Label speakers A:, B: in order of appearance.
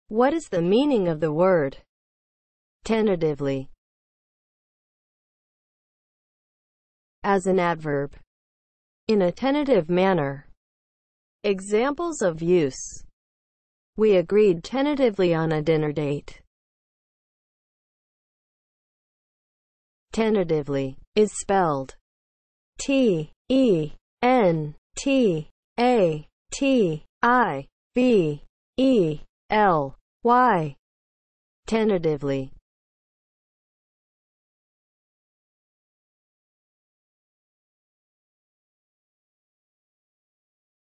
A: What is the meaning of the word tentatively as an adverb? In a tentative manner. Examples of use. We agreed tentatively on a dinner date. Tentatively is spelled T-E-N-T-A-T-I-V-E-L-Y. Tentatively.